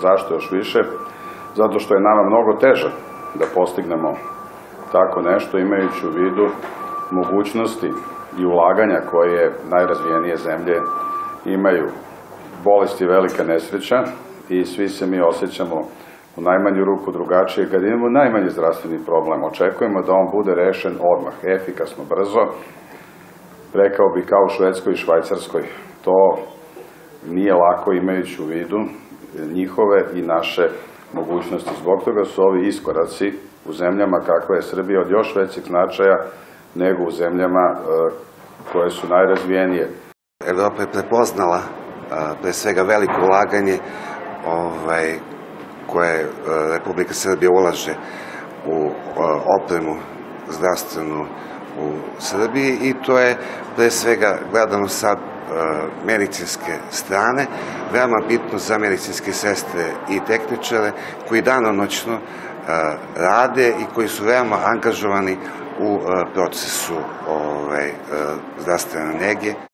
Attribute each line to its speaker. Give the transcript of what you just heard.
Speaker 1: Zašto još više? Zato što je nama mnogo teže da postignemo tako nešto, imajući u vidu mogućnosti i ulaganja koje najrazvijenije zemlje imaju. Bolest je velika nesreća i svi se mi osjećamo u najmanju ruku drugačije. Kad imamo najmanji zdravstveni problem, očekujemo da on bude rešen odmah, efikasno, brzo. Rekao bi kao u Švedskoj i Švajcarskoj. To nije lako imajući u vidu njihove i naše mogućnosti. Zbog toga su ovi iskoraci u zemljama kakva je Srbija od još većeg značaja nego u zemljama koje su najrazvijenije.
Speaker 2: Evropa je prepoznala pre svega veliko ulaganje koje Republika Srbija ulaže u opremu zdravstvenu u Srbiji i to je pre svega gledano sa medicinske strane, veoma bitno za medicinske sestre i tehničare koji danonoćno rade i koji su veoma angažovani u procesu zdravstvene nege.